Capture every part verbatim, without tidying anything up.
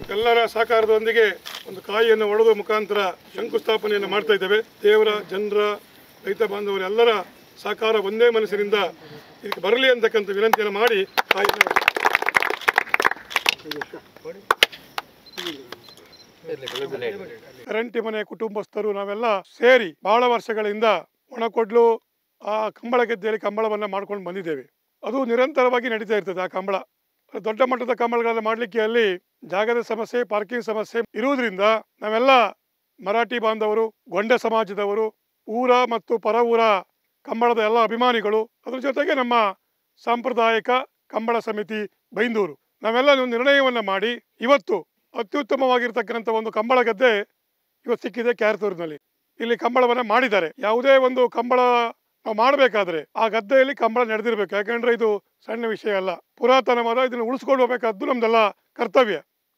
ಎಲ್ಲರ ಸಹಕಾರದೊಂದಿಗೆ ಒಂದು ಕಾಯಿಯನ್ನು ಒಡೆದು ಮುಖಾಂತರ ಶಂಕುಸ್ಥಾಪನೆಯನ್ನು ಮಾಡ್ತಾ ಇದ್ದೇವೆ. ದೇವರ, ಜನರ, ರೈತ ಬಾಂಧವರ ಎಲ್ಲರ ಸಹಕಾರ ಒಂದೇ ಮನಸ್ಸಿನಿಂದ ಇದಕ್ಕೆ ಬರಲಿ ಅಂತಕ್ಕಂಥ ವಿನಂತಿಯನ್ನು ಮಾಡಿ ಕಾಯಿಯನ್ನು ಕರಂಟಿ ಮನೆ ಕುಟುಂಬಸ್ಥರು ನಾವೆಲ್ಲ ಸೇರಿ ಬಹಳ ವರ್ಷಗಳಿಂದ ಒಣಕೊಡ್ಲು ಆ ಕಂಬಳ ಗೆದ್ದೆಯಲ್ಲಿ ಕಂಬಳವನ್ನು ಮಾಡ್ಕೊಂಡು ಬಂದಿದ್ದೇವೆ. ಅದು ನಿರಂತರವಾಗಿ ನಡೀತಾ ಇರ್ತದೆ. ಆ ಕಂಬಳ ದೊಡ್ಡ ಮಟ್ಟದ ಕಂಬಳಗಳನ್ನು ಮಾಡಲಿಕ್ಕೆ ಅಲ್ಲಿ ಜಾಗದ ಸಮಸ್ಯೆ, ಪಾರ್ಕಿಂಗ್ ಸಮಸ್ಯೆ ಇರುವುದರಿಂದ ನಾವೆಲ್ಲ ಮರಾಠಿ ಬಾಂಧವರು, ಗೊಂಡೆ ಸಮಾಜದವರು, ಊರ ಮತ್ತು ಪರ ಊರ ಕಂಬಳದ ಎಲ್ಲ ಅಭಿಮಾನಿಗಳು, ಅದ್ರ ಜೊತೆಗೆ ನಮ್ಮ ಸಾಂಪ್ರದಾಯಿಕ ಕಂಬಳ ಸಮಿತಿ ಬೈಂದೂರು ನಾವೆಲ್ಲ ಒಂದು ನಿರ್ಣಯವನ್ನು ಮಾಡಿ ಇವತ್ತು ಅತ್ಯುತ್ತಮವಾಗಿರ್ತಕ್ಕಂಥ ಒಂದು ಕಂಬಳ ಗದ್ದೆ ಇವತ್ತು ಸಿಕ್ಕಿದೆ ಕ್ಯಾರ್ತೂರಿನಲ್ಲಿ. ಇಲ್ಲಿ ಕಂಬಳವನ್ನು ಮಾಡಿದ್ದಾರೆ. ಯಾವುದೇ ಒಂದು ಕಂಬಳ ನಾವು ಮಾಡಬೇಕಾದ್ರೆ ಆ ಗದ್ದೆಯಲ್ಲಿ ಕಂಬಳ ನಡೆದಿರ್ಬೇಕು. ಯಾಕಂದ್ರೆ ಇದು ಸಣ್ಣ ವಿಷಯ ಅಲ್ಲ, ಪುರಾತನವಾದ, ಇದನ್ನು ಉಳಿಸ್ಕೊಂಡು ಹೋಗಬೇಕಾದ್ದು ನಮ್ದೆಲ್ಲ ಕರ್ತವ್ಯ.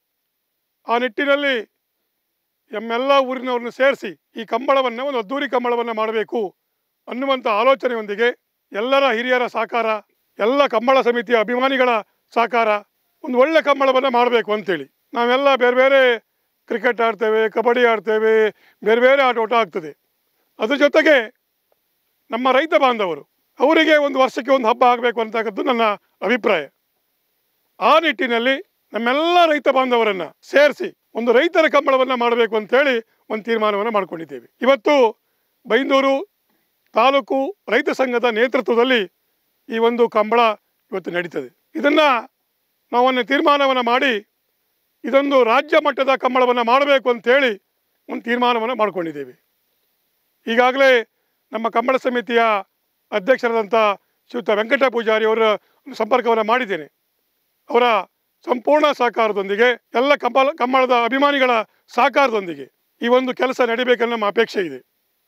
ಆ ನಿಟ್ಟಿನಲ್ಲಿ ನಮ್ಮೆಲ್ಲ ಊರಿನವ್ರನ್ನ ಸೇರಿಸಿ ಈ ಕಂಬಳವನ್ನು ಒಂದು ಅದ್ದೂರಿ ಕಂಬಳವನ್ನು ಮಾಡಬೇಕು ಅನ್ನುವಂಥ ಆಲೋಚನೆಯೊಂದಿಗೆ ಎಲ್ಲರ ಹಿರಿಯರ ಸಹಕಾರ, ಎಲ್ಲ ಕಂಬಳ ಸಮಿತಿಯ ಅಭಿಮಾನಿಗಳ ಸಹಕಾರ, ಒಂದು ಒಳ್ಳೆ ಕಂಬಳವನ್ನು ಮಾಡಬೇಕು ಅಂತೇಳಿ ನಾವೆಲ್ಲ ಬೇರೆ ಬೇರೆ ಕ್ರಿಕೆಟ್ ಆಡ್ತೇವೆ, ಕಬಡ್ಡಿ ಆಡ್ತೇವೆ, ಬೇರೆ ಬೇರೆ ಆಟೋಟ ಆಗ್ತದೆ. ಅದ್ರ ಜೊತೆಗೆ ನಮ್ಮ ರೈತ ಬಾಂಧವರು ಅವರಿಗೆ ಒಂದು ವರ್ಷಕ್ಕೆ ಒಂದು ಹಬ್ಬ ಆಗಬೇಕು ಅಂತಕ್ಕಂಥದ್ದು ನನ್ನ ಅಭಿಪ್ರಾಯ. ಆ ನಿಟ್ಟಿನಲ್ಲಿ ನಮ್ಮೆಲ್ಲ ರೈತ ಬಾಂಧವರನ್ನು ಸೇರಿಸಿ ಒಂದು ರೈತರ ಕಂಬಳವನ್ನು ಮಾಡಬೇಕು ಅಂತೇಳಿ ಒಂದು ತೀರ್ಮಾನವನ್ನು ಮಾಡ್ಕೊಂಡಿದ್ದೇವೆ. ಇವತ್ತು ಬೈಂದೂರು ತಾಲೂಕು ರೈತ ಸಂಘದ ನೇತೃತ್ವದಲ್ಲಿ ಈ ಒಂದು ಕಂಬಳ ಇವತ್ತು ನಡೀತದೆ. ಇದನ್ನು ನಾವೊಂದು ತೀರ್ಮಾನವನ್ನು ಮಾಡಿ ಇದೊಂದು ರಾಜ್ಯ ಮಟ್ಟದ ಕಂಬಳವನ್ನು ಮಾಡಬೇಕು ಅಂತೇಳಿ ಒಂದು ತೀರ್ಮಾನವನ್ನು ಮಾಡ್ಕೊಂಡಿದ್ದೇವೆ. ಈಗಾಗಲೇ ನಮ್ಮ ಕಂಬಳ ಸಮಿತಿಯ ಅಧ್ಯಕ್ಷರಾದಂಥ ಶ್ರೀಯುತ ವೆಂಕಟ ಪೂಜಾರಿ ಅವರ ಸಂಪರ್ಕವನ್ನು ಮಾಡಿದ್ದೇನೆ. ಅವರ ಸಂಪೂರ್ಣ ಸಹಕಾರದೊಂದಿಗೆ, ಎಲ್ಲ ಕಂಬಳ ಕಂಬಳದ ಅಭಿಮಾನಿಗಳ ಸಹಕಾರದೊಂದಿಗೆ ಈ ಒಂದು ಕೆಲಸ ನಡಿಬೇಕನ್ನೋ ನಮ್ಮ ಅಪೇಕ್ಷೆ ಇದೆ.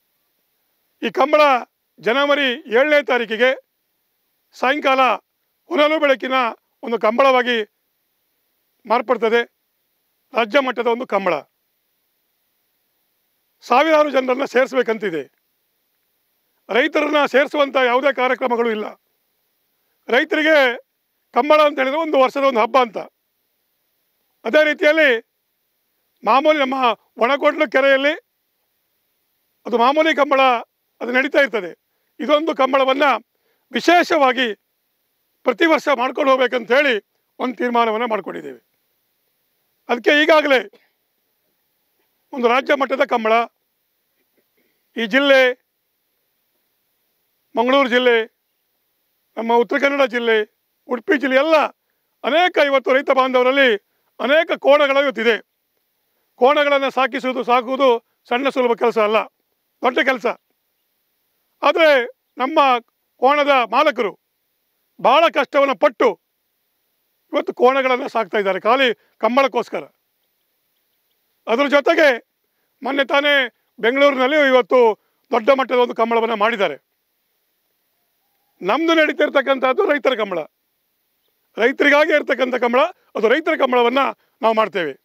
ಈ ಕಂಬಳ ಜನವರಿ ಏಳನೇ ತಾರೀಕಿಗೆ ಸಾಯಂಕಾಲ ಹೊನಲು ಬೆಳಕಿನ ಒಂದು ಕಂಬಳವಾಗಿ ಮಾರ್ಪಡ್ತದೆ. ರಾಜ್ಯ ಮಟ್ಟದ ಒಂದು ಕಂಬಳ ಸಾವಿರಾರು ಜನರನ್ನು ಸೇರಿಸಬೇಕಂತಿದೆ. ರೈತರನ್ನ ಸೇರಿಸುವಂಥ ಯಾವುದೇ ಕಾರ್ಯಕ್ರಮಗಳು ಇಲ್ಲ. ರೈತರಿಗೆ ಕಂಬಳ ಅಂತ ಹೇಳಿದ್ರೆ ಒಂದು ವರ್ಷದ ಒಂದು ಹಬ್ಬ ಅಂತ. ಅದೇ ರೀತಿಯಲ್ಲಿ ಮಾಮೂಲಿ ನಮ್ಮ ಒಣಕೊಡ್ಲು ಕೆರೆಯಲ್ಲಿ ಅದು ಮಾಮೂಲಿ ಕಂಬಳ ಅದು ನಡೀತಾ ಇರ್ತದೆ. ಇದೊಂದು ಕಂಬಳವನ್ನು ವಿಶೇಷವಾಗಿ ಪ್ರತಿ ವರ್ಷ ಮಾಡ್ಕೊಂಡು ಹೋಗ್ಬೇಕಂತ ಹೇಳಿ ಒಂದು ತೀರ್ಮಾನವನ್ನು ಮಾಡ್ಕೊಂಡಿದ್ದೇವೆ. ಅದಕ್ಕೆ ಈಗಾಗಲೇ ಒಂದು ರಾಜ್ಯ ಮಟ್ಟದ ಕಂಬಳ ಈ ಜಿಲ್ಲೆ, ಮಂಗಳೂರು ಜಿಲ್ಲೆ, ನಮ್ಮ ಉತ್ತರ ಕನ್ನಡ ಜಿಲ್ಲೆ, ಉಡುಪಿ ಜಿಲ್ಲೆ ಎಲ್ಲ ಅನೇಕ ಇವತ್ತು ರೈತ ಬಾಂಧವರಲ್ಲಿ ಅನೇಕ ಕೋಣಗಳು ಇವತ್ತಿದೆ. ಕೋಣಗಳನ್ನು ಸಾಕಿಸುವುದು ಸಾಕುವುದು ಸಣ್ಣ ಸುಲಭ ಕೆಲಸ ಅಲ್ಲ, ದೊಡ್ಡ ಕೆಲಸ. ಆದರೆ ನಮ್ಮ ಕೋಣದ ಮಾಲಕರು ಭಾಳ ಕಷ್ಟವನ್ನು ಪಟ್ಟು ಇವತ್ತು ಕೋಣಗಳನ್ನು ಸಾಕ್ತಾ ಇದ್ದಾರೆ ಖಾಲಿ ಕಂಬಳಕ್ಕೋಸ್ಕರ. ಅದರ ಜೊತೆಗೆ ಮೊನ್ನೆ ತಾನೇ ಬೆಂಗಳೂರಿನಲ್ಲಿ ಇವತ್ತು ದೊಡ್ಡ ಮಟ್ಟದ ಒಂದು ಕಂಬಳವನ್ನು ಮಾಡಿದ್ದಾರೆ. ನಮ್ಮದು ನಡೀತಿರ್ತಕ್ಕಂಥದ್ದು ರೈತರ ಕಂಬಳ, ರೈತರಿಗಾಗಿ ಇರ್ತಕ್ಕಂಥ ಕಂಬಳ. ಅದು ರೈತರ ಕಂಬಳವನ್ನು ನಾವು ಮಾಡ್ತೇವೆ.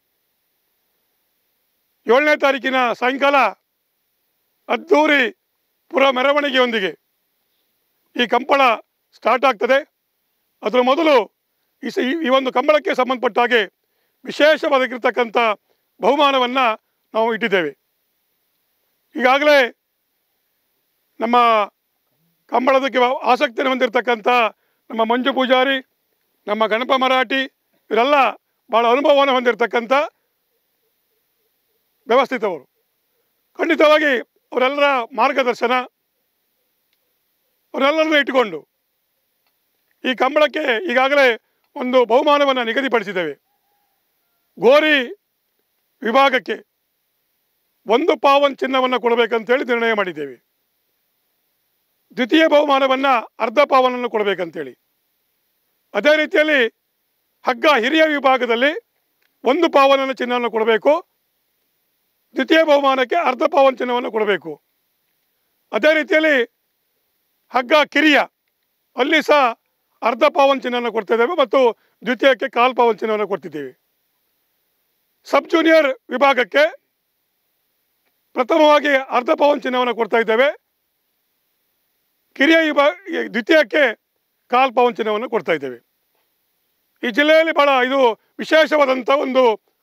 ಏಳನೇ ತಾರೀಕಿನ ಸಾಯಂಕಾಲ ಅದ್ದೂರಿ ಪುರ ಮೆರವಣಿಗೆಯೊಂದಿಗೆ ಈ ಕಂಬಳ ಸ್ಟಾರ್ಟ್ ಆಗ್ತದೆ. ಅದರ ಮೊದಲು ಈ ಸ ಈ ಒಂದು ಕಂಬಳಕ್ಕೆ ಸಂಬಂಧಪಟ್ಟ ಹಾಗೆ ವಿಶೇಷವಾಗಿರ್ತಕ್ಕಂಥ ಬಹುಮಾನವನ್ನು ನಾವು ಇಟ್ಟಿದ್ದೇವೆ. ಈಗಾಗಲೇ ನಮ್ಮ ಕಂಬಳದಕ್ಕೆ ಆಸಕ್ತಿಯನ್ನು ಹೊಂದಿರತಕ್ಕಂಥ ನಮ್ಮ ಮಂಜು ಪೂಜಾರಿ, ನಮ್ಮ ಗಣಪ ಮರಾಠಿ ಇವರೆಲ್ಲ ಭಾಳ ಅನುಭವವನ್ನು ಹೊಂದಿರತಕ್ಕಂಥ ವ್ಯವಸ್ಥಿತವರು. ಖಂಡಿತವಾಗಿ ಅವರೆಲ್ಲರ ಮಾರ್ಗದರ್ಶನ ಅವರೆಲ್ಲರನ್ನು ಇಟ್ಟುಕೊಂಡು ಈ ಕಂಬಳಕ್ಕೆ ಈಗಾಗಲೇ ಒಂದು ಬಹುಮಾನವನ್ನು ನಿಗದಿಪಡಿಸಿದ್ದೇವೆ. ಗೋರಿ ವಿಭಾಗಕ್ಕೆ ಒಂದು ಪಾವನ್ ಚಿನ್ನವನ್ನು ಕೊಡಬೇಕಂತೇಳಿ ನಿರ್ಣಯ ಮಾಡಿದ್ದೇವೆ. ದ್ವಿತೀಯ ಬಹುಮಾನವನ್ನು ಅರ್ಧ ಪಾವನನ್ನು ಕೊಡಬೇಕಂತೇಳಿ. ಅದೇ ರೀತಿಯಲ್ಲಿ ಹಗ್ಗ ಹಿರಿಯ ವಿಭಾಗದಲ್ಲಿ ಒಂದು ಪಾವನನ್ನು ಚಿನ್ನವನ್ನು ಕೊಡಬೇಕು, ದ್ವಿತೀಯ ಬಹುಮಾನಕ್ಕೆ ಅರ್ಧ ಪಾವನ್ ಚಿನ್ನವನ್ನು ಕೊಡಬೇಕು. ಅದೇ ರೀತಿಯಲ್ಲಿ ಹಗ್ಗ ಕಿರಿಯ ಅಲ್ಲಿ ಸಹ ಅರ್ಧ ಪಾವನ್ ಚಿನ್ನವನ್ನು ಕೊಡ್ತಿದ್ದೇವೆ ಮತ್ತು ದ್ವಿತೀಯಕ್ಕೆ ಕಾಲು ಪಾವನ್ ಚಿನ್ನವನ್ನು ಕೊಡ್ತಿದ್ದೇವೆ. ಸಬ್ ಜೂನಿಯರ್ ವಿಭಾಗಕ್ಕೆ ಪ್ರಥಮವಾಗಿ ಅರ್ಧ ಪಾವನ್ ಚಿನ್ನವನ್ನು ಕೊಡ್ತಾ ಇದ್ದೇವೆ, ಕಿರಿಯ ವಿಭಾಗ ದ್ವಿತೀಯಕ್ಕೆ ಕಾಲು ಪಾವನ್ ಚಿನ್ನವನ್ನು ಕೊಡ್ತಾ ಇದ್ದೇವೆ. ಈ ಜಿಲ್ಲೆಯಲ್ಲಿ ಭಾಳ ಇದು ವಿಶೇಷವಾದಂಥ ಒಂದು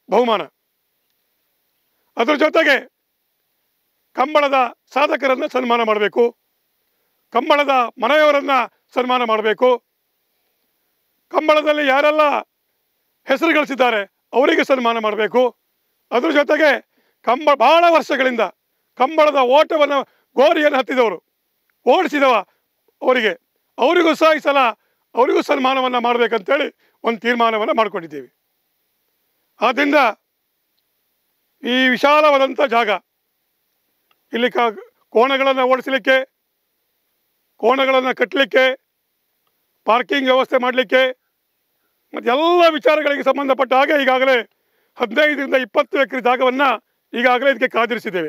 ಬಹುಮಾನ. ಅದರ ಜೊತೆಗೆ ಕಂಬಳದ ಸಾಧಕರನ್ನು ಸನ್ಮಾನ ಮಾಡಬೇಕು, ಕಂಬಳದ ಮನೆಯವರನ್ನು ಸನ್ಮಾನ ಮಾಡಬೇಕು, ಕಂಬಳದಲ್ಲಿ ಯಾರೆಲ್ಲ ಹೆಸರು ಗಳಿಸಿದ್ದಾರೆ ಅವರಿಗೆ ಸನ್ಮಾನ ಮಾಡಬೇಕು. ಅದ್ರ ಜೊತೆಗೆ ಕಂಬ ಬಹಳ ವರ್ಷಗಳಿಂದ ಕಂಬಳದ ಓಟವನ್ನು ಗೋರಿಯನ್ನು ಹತ್ತಿದವರು ಓಡಿಸಿದವ ಅವರಿಗೆ ಅವರಿಗೂ ಸಹ ಈ ಸಲ ಅವರಿಗೂ ಸನ್ಮಾನವನ್ನು ಮಾಡಬೇಕಂತೇಳಿ ಒಂದು ತೀರ್ಮಾನವನ್ನು ಮಾಡಿಕೊಂಡಿದ್ದೀವಿ. ಆದ್ದರಿಂದ ಈ ವಿಶಾಲವಾದಂಥ ಜಾಗ, ಇಲ್ಲಿ ಕ ಕೋಣಗಳನ್ನು ಓಡಿಸಲಿಕ್ಕೆ, ಕೋಣಗಳನ್ನು ಕಟ್ಟಲಿಕ್ಕೆ, ಪಾರ್ಕಿಂಗ್ ವ್ಯವಸ್ಥೆ ಮಾಡಲಿಕ್ಕೆ ಮತ್ತು ಎಲ್ಲ ವಿಚಾರಗಳಿಗೆ ಸಂಬಂಧಪಟ್ಟ ಹಾಗೆ ಈಗಾಗಲೇ ಹದಿನೈದರಿಂದ ಇಪ್ಪತ್ತು ಎಕರೆ ಜಾಗವನ್ನು ಈಗಾಗಲೇ ಇದಕ್ಕೆ ಕಾದಿರಿಸಿದ್ದೇವೆ.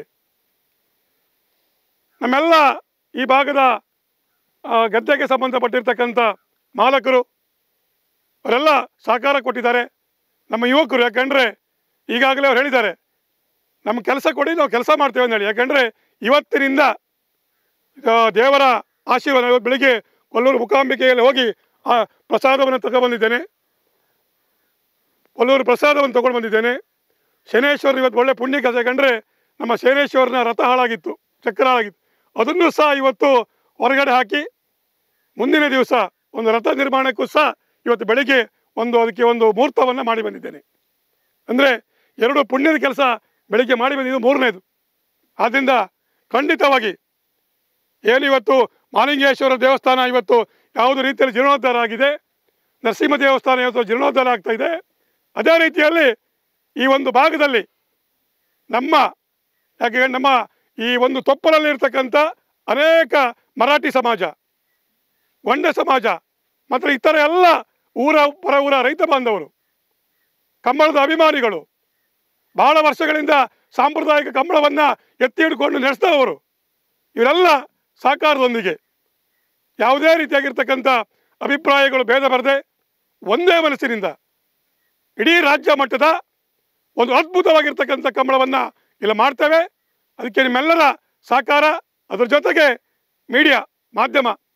ನಮ್ಮೆಲ್ಲ ಈ ಭಾಗದ ಗದ್ದೆಗೆ ಸಂಬಂಧಪಟ್ಟಿರ್ತಕ್ಕಂಥ ಮಾಲಕರು ಅವರೆಲ್ಲ ಸಹಕಾರ ಕೊಟ್ಟಿದ್ದಾರೆ. ನಮ್ಮ ಯುವಕರು, ಯಾಕೆಂದರೆ ಈಗಾಗಲೇ ಅವ್ರು ಹೇಳಿದ್ದಾರೆ ನಮ್ಮ ಕೆಲಸ ಕೊಡಿ, ನಾವು ಕೆಲಸ ಮಾಡ್ತೇವೆ ಅಂತ ಹೇಳಿ. ಯಾಕೆಂದರೆ ಇವತ್ತಿನಿಂದ ದೇವರ ಆಶೀರ್ವಾದ, ಬೆಳಿಗ್ಗೆ ಕೊಲ್ಲೂರು ಮೂಕಾಂಬಿಕೆಯಲ್ಲಿ ಹೋಗಿ ಆ ಪ್ರಸಾದವನ್ನು ತಗೊಬಂದಿದ್ದೇನೆ, ಕೊಲ್ಲೂರು ಪ್ರಸಾದವನ್ನು ತೊಗೊಂಡು ಬಂದಿದ್ದೇನೆ. ಶನೇಶ್ವರನ ಇವತ್ತು ಒಳ್ಳೆ ಪುಣ್ಯ ಕೆಲಸ, ಯಾಕಂದರೆ ನಮ್ಮ ಶನೇಶ್ವರನ ರಥ ಹಾಳಾಗಿತ್ತು, ಚಕ್ರ ಹಾಳಾಗಿತ್ತು, ಅದನ್ನು ಸಹ ಇವತ್ತು ಹೊರಗಡೆ ಹಾಕಿ ಮುಂದಿನ ದಿವಸ ಒಂದು ರಥ ನಿರ್ಮಾಣಕ್ಕೂ ಸಹ ಇವತ್ತು ಬೆಳಿಗ್ಗೆ ಒಂದು ಅದಕ್ಕೆ ಒಂದು ಮುಹೂರ್ತವನ್ನು ಮಾಡಿ ಬಂದಿದ್ದೇನೆ. ಅಂದರೆ ಎರಡು ಪುಣ್ಯದ ಕೆಲಸ ಬೆಳಿಗ್ಗೆ ಮಾಡಿ ಬಂದಿದ್ದು ಮೂರನೇದು. ಆದ್ದರಿಂದ ಖಂಡಿತವಾಗಿ ಏನಿವತ್ತು ಮಹಾಲಿಂಗೇಶ್ವರ ದೇವಸ್ಥಾನ ಇವತ್ತು ಯಾವುದೇ ರೀತಿಯಲ್ಲಿ ಜೀರ್ಣೋದ್ಧಾರ ಆಗಿದೆ, ನರಸಿಂಹ ದೇವಸ್ಥಾನ ಇವತ್ತು ಜೀರ್ಣೋದ್ಧಾರ ಆಗ್ತಾ ಇದೆ, ಅದೇ ರೀತಿಯಲ್ಲಿ ಈ ಒಂದು ಭಾಗದಲ್ಲಿ ನಮ್ಮ ಯಾಕೆ ನಮ್ಮ ಈ ಒಂದು ತೊಪ್ಪಲಲ್ಲಿ ಇರ್ತಕ್ಕಂಥ ಅನೇಕ ಮರಾಠಿ ಸಮಾಜ, ಗೊಂಡೆ ಸಮಾಜ ಮತ್ತು ಇತರ ಎಲ್ಲ ಊರ ಪರ ಊರ ರೈತ ಬಾಂಧವರು, ಕಂಬಳದ ಅಭಿಮಾನಿಗಳು, ಬಹಳ ವರ್ಷಗಳಿಂದ ಸಾಂಪ್ರದಾಯಿಕ ಕಂಬಳವನ್ನು ಎತ್ತಿ ಹಿಡ್ಕೊಂಡು ನಡೆಸಿದವರು, ಇವರೆಲ್ಲ ಸಹಕಾರದೊಂದಿಗೆ ಯಾವುದೇ ರೀತಿಯಾಗಿರ್ತಕ್ಕಂಥ ಅಭಿಪ್ರಾಯಗಳು ಭೇದ ಬರದೆ ಒಂದೇ ಮನಸ್ಸಿನಿಂದ ಇಡೀ ರಾಜ್ಯ ಮಟ್ಟದ ಒಂದು ಅದ್ಭುತವಾಗಿರ್ತಕ್ಕಂಥ ಕಂಬಳವನ್ನು ಇಲ್ಲಿ ಮಾಡ್ತೇವೆ. ಅದಕ್ಕೆ ನಿಮ್ಮೆಲ್ಲರ ಸಹಕಾರ, ಅದರ ಜೊತೆಗೆ ಮೀಡಿಯಾ ಮಾಧ್ಯಮ